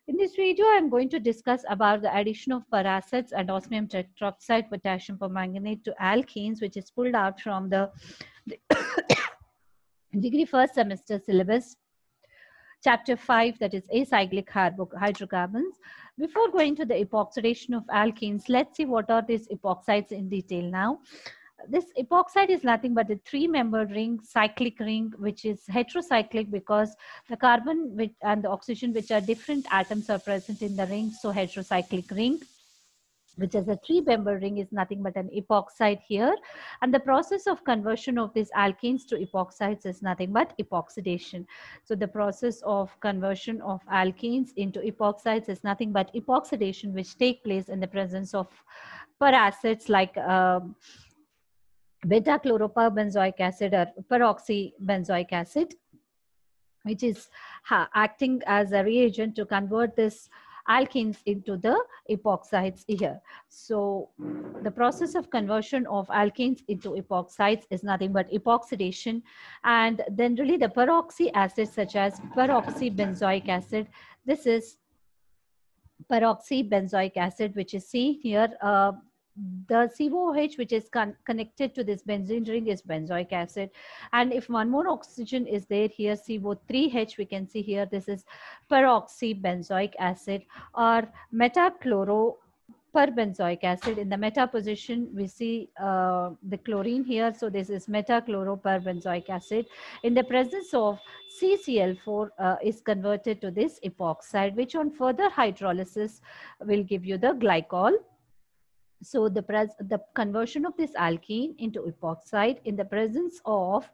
In this video, I'm going to discuss about the addition of paracids and osmium tetroxide potassium permanganate to alkenes, which is pulled out from the degree first semester syllabus, chapter 5, that is acyclic hydrocarbons. Before going to the epoxidation of alkenes, let's see what are these epoxides in detail now. This epoxide is nothing but a three-membered ring, cyclic ring, which is heterocyclic because the carbon and the oxygen, which are different atoms, are present in the ring. So heterocyclic ring, which is a three-membered ring, is nothing but an epoxide here. And the process of conversion of these alkenes to epoxides is nothing but epoxidation. So the process of conversion of alkenes into epoxides is nothing but epoxidation, which take place in the presence of paracids like beta-chloroperbenzoic acid or peroxybenzoic acid, which is acting as a reagent to convert this alkenes into the epoxides here. So the process of conversion of alkenes into epoxides is nothing but epoxidation. And then really the peroxy acids such as peroxybenzoic acid, this is peroxybenzoic acid, which is seen here. The COOH, which is connected to this benzene ring, is benzoic acid. And if one more oxygen is there here, CO3H, we can see here, this is peroxybenzoic acid or metachloroperbenzoic acid. In the meta position, we see the chlorine here. So this is metachloroperbenzoic acid. In the presence of CCl4 is converted to this epoxide, which on further hydrolysis will give you the glycol. So the conversion of this alkene into epoxide in the presence of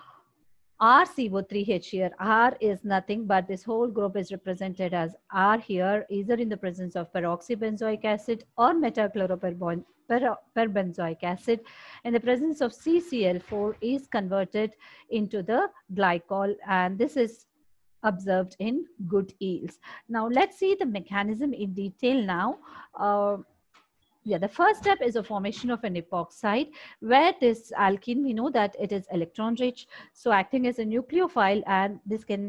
RCO3H here. R is nothing but this whole group is represented as R here, either in the presence of peroxybenzoic acid or metachloroperbenzoic acid. In the presence of CCl4 is converted into the glycol, and this is observed in good yields. Now let's see the mechanism in detail now. The first step is a formation of an epoxide, where this alkene, we know that it is electron rich, so acting as a nucleophile, and this can,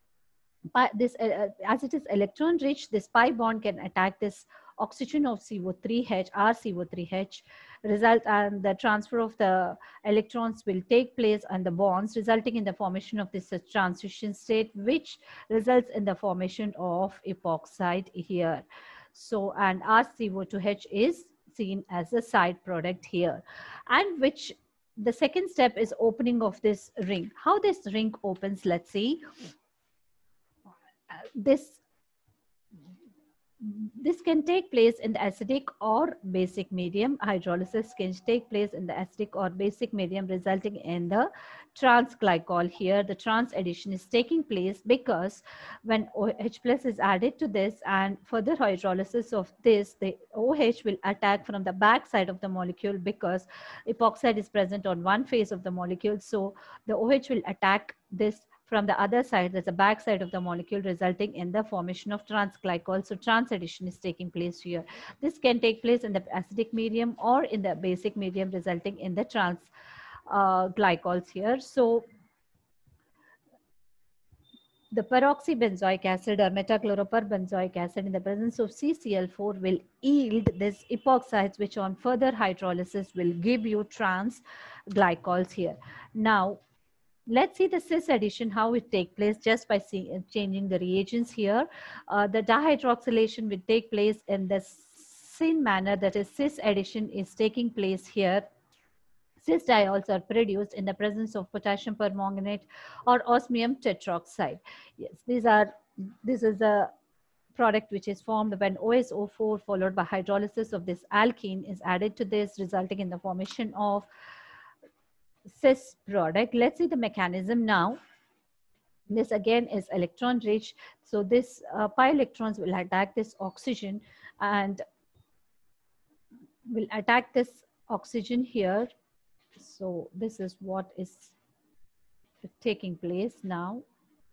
as it is electron rich, this pi bond can attack this oxygen of CO3H, RCO3H, and the transfer of the electrons will take place on the bonds, resulting in the formation of this transition state, which results in the formation of epoxide here. So, and RCO2H is seen as a side product here, and which the second step is opening of this ring. How this ring opens, let's see. This can take place in the acidic or basic medium. Hydrolysis can take place in the acidic or basic medium, resulting in the trans glycol here. The trans addition is taking place because when OH plus is added to this and further hydrolysis of this, the OH will attack from the back side of the molecule because epoxide is present on one phase of the molecule. So the OH will attack this from the other side, there's a back side of the molecule, resulting in the formation of trans glycol. So trans addition is taking place here. This can take place in the acidic medium or in the basic medium, resulting in the trans glycols here. So the peroxybenzoic acid or metachloroperbenzoic acid in the presence of CCl4 will yield this epoxides, which on further hydrolysis will give you trans glycols here. Now, let's see the cis addition, how it takes place just by changing the reagents here. The dihydroxylation will take place in the same manner, that is cis addition is taking place here. Cis diols are produced in the presence of potassium permanganate or osmium tetroxide. Yes, this is a product which is formed when OSO4 followed by hydrolysis of this alkene is added to this, resulting in the formation of cis product. Let's see the mechanism now. This again is electron rich. So this pi electrons will attack this oxygen and will attack this oxygen here. So this is what is taking place now,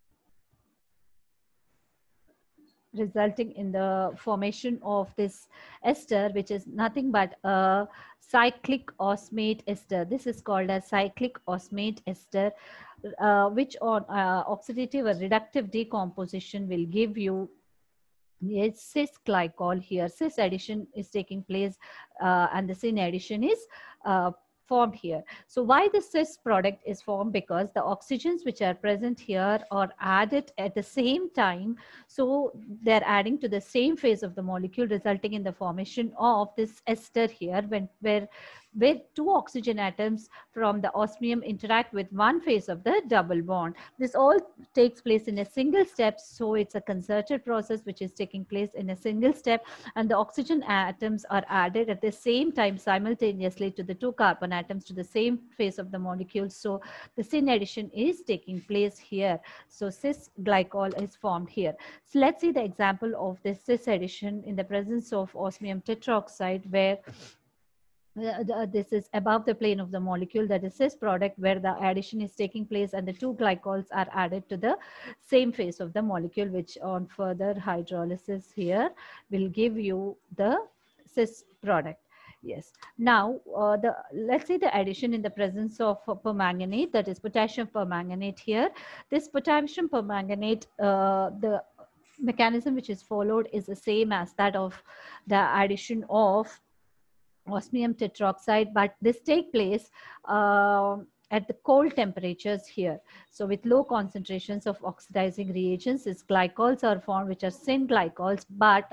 resulting in the formation of this ester, which is nothing but a cyclic osmate ester. This is called a cyclic osmate ester, which on oxidative or reductive decomposition will give you It's cis glycol here. Cis addition is taking place and the syn addition is formed here. So why the cis product is formed? Because the oxygens which are present here are added at the same time. So they're adding to the same phase of the molecule, resulting in the formation of this ester here, where two oxygen atoms from the osmium interact with one phase of the double bond. This all takes place in a single step. So it's a concerted process which is taking place in a single step, and the oxygen atoms are added at the same time simultaneously to the two carbon atoms to the same phase of the molecule. So the syn addition is taking place here. So cis glycol is formed here. So let's see the example of this cis addition in the presence of osmium tetroxide, where this is above the plane of the molecule, that is cis product, where the addition is taking place and the two glycols are added to the same phase of the molecule, which on further hydrolysis here will give you the cis product. Yes. Now, let's see the addition in the presence of permanganate, that is potassium permanganate here. This potassium permanganate, the mechanism which is followed is the same as that of the addition of osmium tetroxide, but this take place at the cold temperatures here. So with low concentrations of oxidizing reagents, these glycols are formed, which are syn glycols, but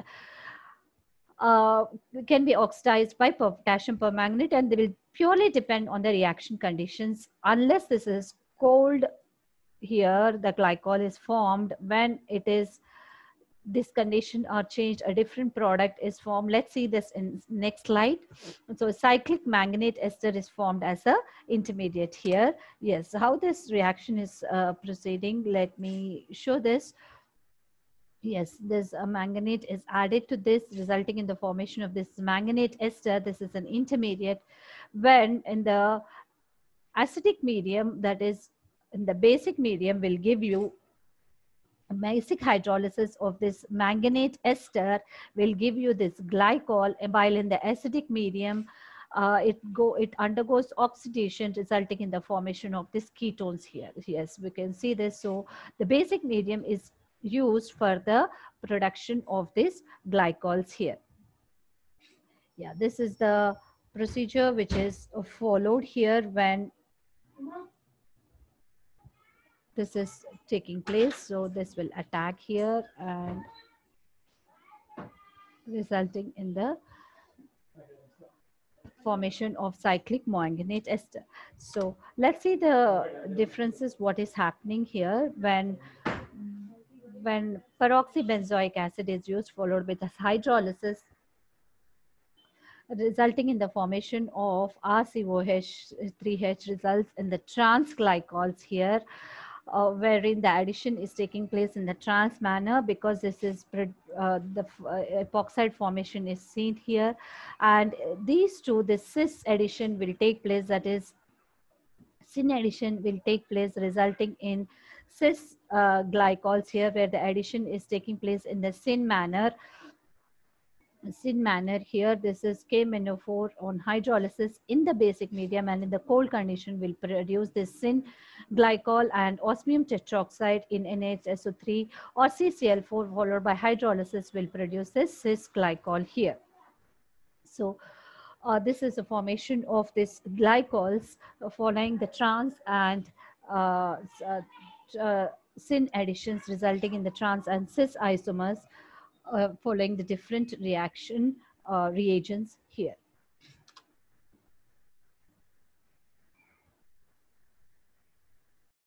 can be oxidized by potassium permanganate, and they will purely depend on the reaction conditions. Unless this is cold here, the glycol is formed. When it is this condition are changed, a different product is formed. Let's see this in next slide. So cyclic manganate ester is formed as a intermediate here. Yes, how this reaction is proceeding, let me show this. Yes, this manganate is added to this, resulting in the formation of this manganate ester. This is an intermediate. When in the acidic medium, that is in the basic medium, will give you basic hydrolysis of this manganate ester will give you this glycol, while in the acidic medium, it undergoes oxidation, resulting in the formation of these ketones here. Yes, we can see this. So the basic medium is used for the production of these glycols here. Yeah, this is the procedure which is followed here when this is taking place. So this will attack here and resulting in the formation of cyclic manganate ester. So let's see the differences, what is happening here when peroxybenzoic acid is used followed with hydrolysis, resulting in the formation of RCOH3H, results in the trans glycols here, wherein the addition is taking place in the trans manner, because this is the epoxide formation is seen here, and these two, the cis addition will take place, that is syn addition will take place, resulting in cis glycols here, where the addition is taking place in the syn manner here. This is KMNO4 on hydrolysis in the basic medium, and in the cold condition will produce this syn glycol, and osmium tetroxide in NHSO3 or CCl4 followed by hydrolysis will produce this cis glycol here. So this is a formation of this glycols following the trans and syn additions, resulting in the trans and cis isomers following the different reagents here.